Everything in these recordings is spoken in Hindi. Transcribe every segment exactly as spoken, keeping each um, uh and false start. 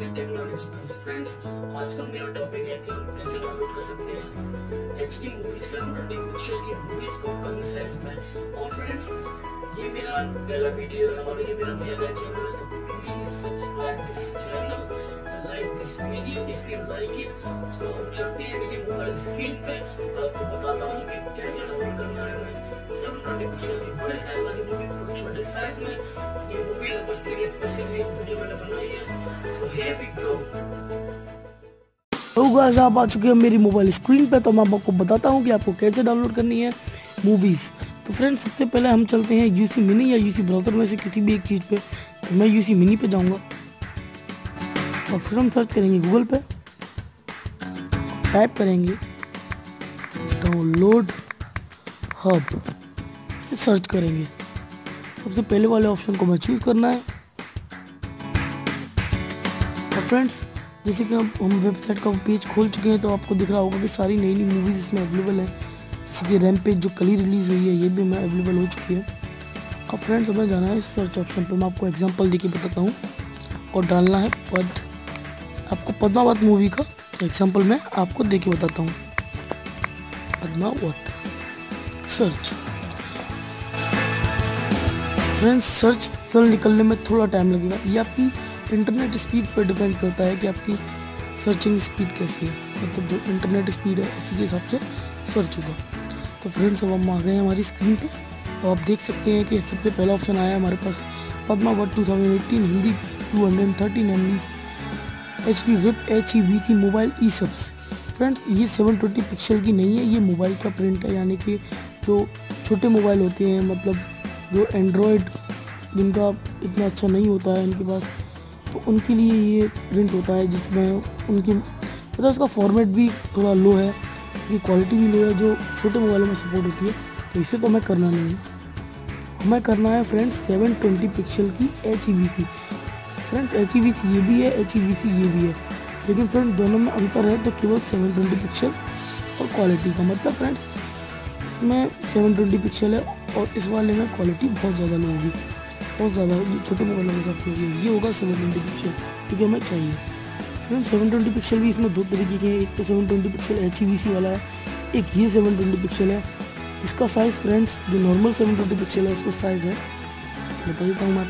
Technology plus. फ्रेंड्स, आज का मेरा टॉपिक है कि हम कैसे डाउनलोड कर सकते हैं HD movies seven twenty pixel की मूवीज को कम साइज में। और फ्रेंड्स, ये मेरा पहला वीडियो है और ये मेरा नया चैनल है, तो please subscribe this channel, like this video if you like it. So हम चलते हैं मेरी मोबाइल स्क्रीन पे, आपको बताता हूँ कि कैसे डाउनलोड करना है मैं सेवन ट्वेंटी पिक्सल की बड़े साइज वाली मूवीज को छोटे साइज में। ये मूवी लवर्स के लिए स्पेशली एक वीडियो मैंने बनाई है। So here we go. तो गाइस, आप आ चुके हैं मेरी मोबाइल स्क्रीन पे, तो मैं आपको बताता हूँ कि आपको कैसे डाउनलोड करनी है मूवीज़। तो फ्रेंड्स, सबसे पहले हम चलते हैं यूसी मिनी या यूसी ब्राउज़र में से किसी भी एक चीज़ पे। तो मैं यूसी मिनी पे जाऊँगा और फिर हम सर्च करेंगे गूगल पे, टाइप करेंगे डाउनलोड हब, सर्च करेंगे। सबसे पहले वाले ऑप्शन को मैं चूज़ करना है। और फ्रेंड्स, जैसे कि हम हम वेबसाइट का पेज खोल चुके हैं, तो आपको दिख रहा होगा कि सारी नई नई मूवीज़ इसमें अवेलेबल है। जैसे कि रैम्पेज जो कल ही रिलीज़ हुई है, ये भी मैं अवेलेबल हो चुकी है। अब फ्रेंड्स, हमें जाना है सर्च ऑप्शन पर। मैं आपको एग्जांपल देके बताता हूँ और डालना है पद। आपको पद्मावत मूवी का एग्जांपल मैं आपको देके बताता हूँ। Padmaavat search. Friends, search result निकलने में थोड़ा टाइम लगेगा। ये आपकी इंटरनेट स्पीड पर डिपेंड करता है कि आपकी सर्चिंग स्पीड कैसी है, मतलब जो इंटरनेट स्पीड है उसी के हिसाब से सर्च होगा। तो फ्रेंड्स, अब हम आ गए हैं हमारी स्क्रीन पे। तो आप देख सकते हैं कि सबसे पहला ऑप्शन आया है हमारे पास Padmaavat two thousand eighteen Hindi two hundred thirteen M B H D rip H E V C mobile E subs. Friends, ये सेवन ट्वेंटी पिक्सल की नहीं है, ये मोबाइल का प्रिंट है, यानी कि जो छोटे मोबाइल होते हैं, मतलब जो एंड्रॉयड जिनका इतना अच्छा नहीं होता है इनके पास, तो उनके लिए ये प्रिंट होता है, जिसमें उनकी मतलब उसका फॉर्मेट भी थोड़ा लो है, उसकी क्वालिटी भी लो है, जो छोटे मोबाइलों में सपोर्ट होती है। तो इसे तो हमें करना नहीं है, हमें करना है फ्रेंड्स सेवन ट्वेंटी पिक्सल की H E V C. Friends, H E V C ये भी है, एच ई वी सी ये भी है, लेकिन फ्रेंड्स दोनों में अंतर है तो केवल सेवन ट्वेंटी पिक्सल और क्वालिटी का। मतलब फ्रेंड्स, इसमें सेवन ट्वेंटी पिक्सल है और इस वाले में क्वालिटी बहुत ज़्यादा लो होगी, बहुत ज़्यादा छोटे मोबाइल के हिसाब से होगी। ये होगा सेवन ट्वेंटी पिक्सल, क्योंकि हमें चाहिए। फ्रेंड्स, सेवन ट्वेंटी पिक्सल भी इसमें दो तरीके के हैं। एक तो seven twenty pixel H E V C वाला है, एक ये सेवन ट्वेंटी पिक्सल है। इसका साइज़ फ्रेंड्स, जो नॉर्मल सेवन ट्वेंटी पिक्सल है उसका साइज़ है, बता देता हूँ मैं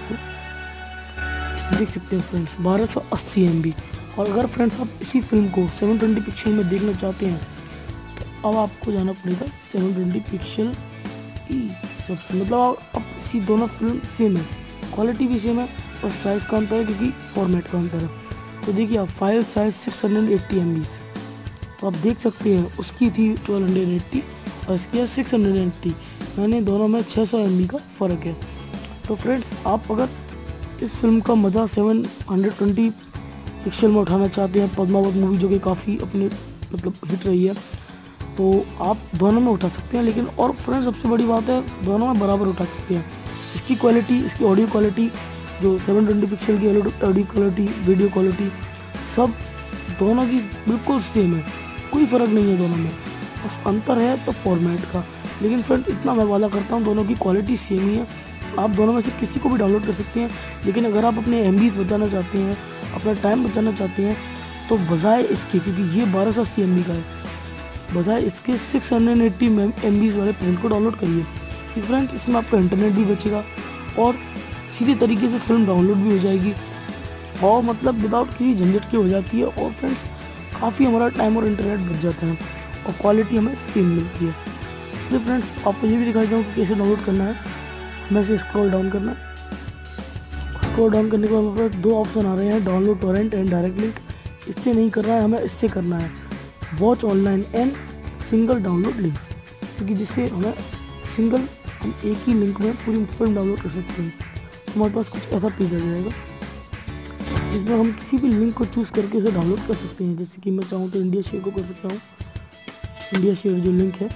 आपको, देख सकते हैं फ्रेंड्स, बारह सौ अस्सी एम बी। और अगर फ्रेंड्स आप इसी फिल्म को सेवन ट्वेंटी पिक्सल में देखना चाहते हैं, तो अब आपको जाना पड़ेगा सेवन ट्वेंटी पिक्सल ई सबसे, मतलब अब इसी दोनों फिल्म सेम है, क्वालिटी भी सेम है और साइज़ का अंतर है, क्योंकि फॉर्मेट का अंतर है। तो देखिए आप, file size six hundred eighty M B, तो आप देख सकते हैं उसकी थी ट्वेल्व हंड्रेड एट्टी और इसकी है सिक्स हंड्रेड एट्टी, यानी दोनों में छः सौ एम बी का फ़र्क है। तो फ्रेंड्स, आप अगर इस फिल्म का मज़ा सेवन हंड्रेड ट्वेंटी पिक्सल में उठाना चाहते हैं, पद्मावत मूवी जो कि काफ़ी अपने मतलब हिट रही है, तो आप दोनों में उठा सकते हैं। लेकिन और फ्रेंड्स, सबसे बड़ी बात है, दोनों में बराबर उठा सकते हैं। इसकी क्वालिटी, इसकी ऑडियो क्वालिटी, जो सेवन ट्वेंटी पिक्सल की ऑडियो क्वालिटी, वीडियो क्वालिटी, सब दोनों की बिल्कुल सेम है, कोई फ़र्क नहीं है दोनों में, बस अंतर है तो फॉर्मेट का। लेकिन फ्रेंड, इतना मैं वादा करता हूँ, दोनों की क्वालिटी सेम ही है। आप दोनों में से किसी को भी डाउनलोड कर सकते हैं। लेकिन अगर आप अपने एम बीज बचाना चाहते हैं, अपना टाइम बचाना चाहते हैं, तो बजाय इसके, क्योंकि ये बारह सौ अस्सी एम बी का है, बजाय इसके सिक्स हंड्रेड एट्टी एम बीज वाले प्रिंट को डाउनलोड करिए। क्योंकि फ्रेंड, इसमें आपका इंटरनेट भी बचेगा और सीधे तरीके से फिल्म डाउनलोड भी हो जाएगी, और मतलब विदाउट किसी झंझट की हो जाती है। और फ्रेंड्स, काफ़ी हमारा टाइम और इंटरनेट बच जाता है और क्वालिटी हमें सेम मिलती है। इसलिए फ्रेंड्स, आपको ये भी दिखाई दूँ कि कैसे डाउनलोड करना है। हमें इसे स्क्रॉल डाउन करना है। स्क्रॉल डाउन करने के बाद हमारे पास दो ऑप्शन आ रहे हैं, download torrent and direct link. इससे नहीं करना है, हमें इससे करना है watch online and single download links, क्योंकि जिससे हमें सिंगल हम एक ही लिंक में पूरी फिल्म डाउनलोड कर सकते हैं। तो हमारे पास कुछ ऐसा पेज आ जाएगा, जिसमें हम किसी भी लिंक को चूज़ करके उसे डाउनलोड कर सकते हैं। जैसे कि मैं चाहूँ तो इंडिया शेयर को कर सकता हूँ। इंडिया शेयर जो लिंक है,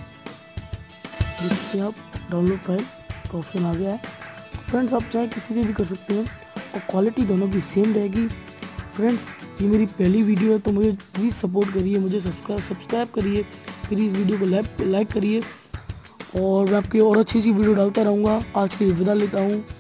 जिससे आप डाउनलोड फाइल का ऑप्शन आ गया है। फ्रेंड्स, आप चाहे किसी भी भी कर सकते हैं और क्वालिटी दोनों की सेम रहेगी। फ्रेंड्स, ये मेरी पहली वीडियो है, तो मुझे प्लीज़ सपोर्ट करिए, मुझे सब्सक्राइब सब्सक्राइब करिए, प्लीज़ वीडियो को लाइक लाइक करिए, और मैं आपकी और अच्छी सी वीडियो डालता रहूँगा। आज के लिए विदा लेता हूँ।